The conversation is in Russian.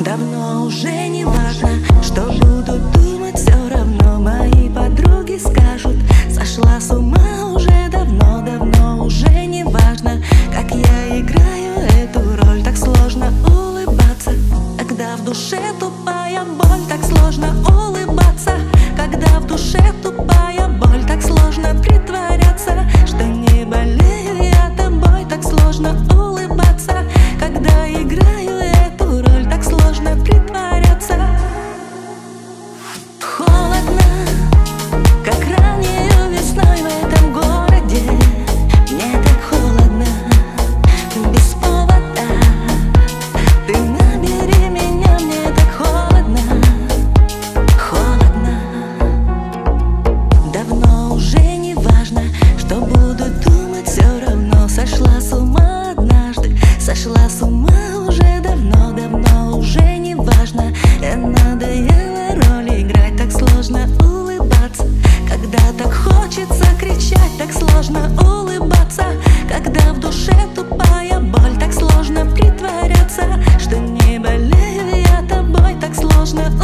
Давно уже не важно, что буду думать, все равно мои подруги скажут: сошла с ума уже давно, давно уже не важно, как я играю эту роль. Так сложно улыбаться, когда в душе тупая боль. Так сложно улыбаться, когда в душе тупая боль. Так сложно притворяться, что не болею я тобой. Так сложно улыбаться, когда играю эту роль. Так сложно притворяться. Холодно, как раннею весной в этом городе. Мне так холодно, без повода. Ты набери меня, мне так холодно, холодно. Давно уже не важно, что буду думать, все равно сошла с ума однажды. Сошла с ума уже давно, давно уже не важно. Надоело роли играть. Так сложно улыбаться, когда так хочется кричать. Так сложно улыбаться, когда в душе тупая боль. Так сложно притворяться, что не болею я тобой. Так сложно